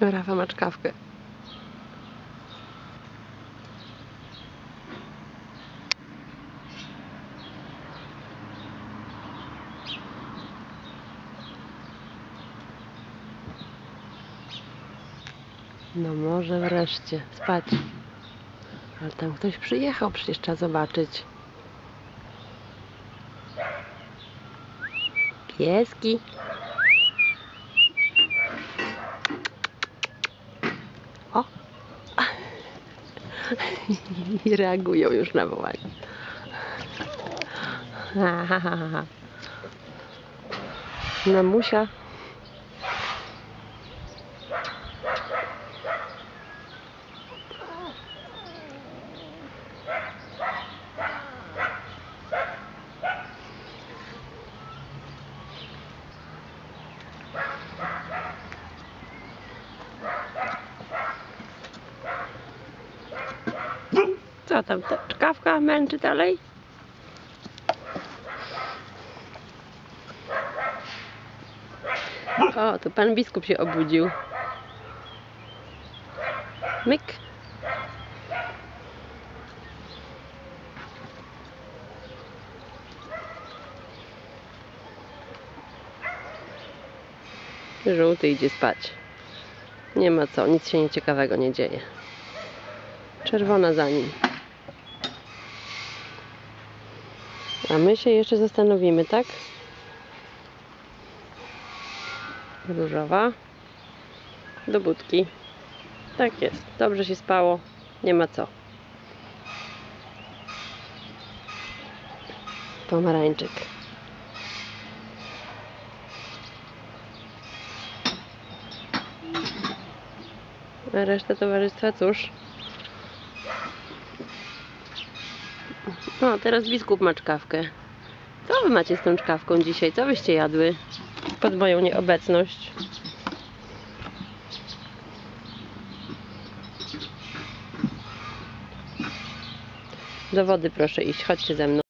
Rafa ma czkawkę. No może wreszcie spać. Ale tam ktoś przyjechał, przecież trzeba zobaczyć. Pieski. O! I reagują już na wołanie. Mamusia. Co tam, ta czkawka męczy dalej? O, to pan biskup się obudził. Myk. Żółty idzie spać. Nie ma co, nic się nieciekawego nie dzieje. Czerwona za nim. A my się jeszcze zastanowimy, tak? Różowa. Do budki. Tak jest. Dobrze się spało. Nie ma co. Pomarańczyk. A reszta towarzystwa cóż? O, teraz biskup ma czkawkę. Co wy macie z tą czkawką dzisiaj? Co wyście jadły pod moją nieobecność? Do wody proszę iść. Chodźcie ze mną.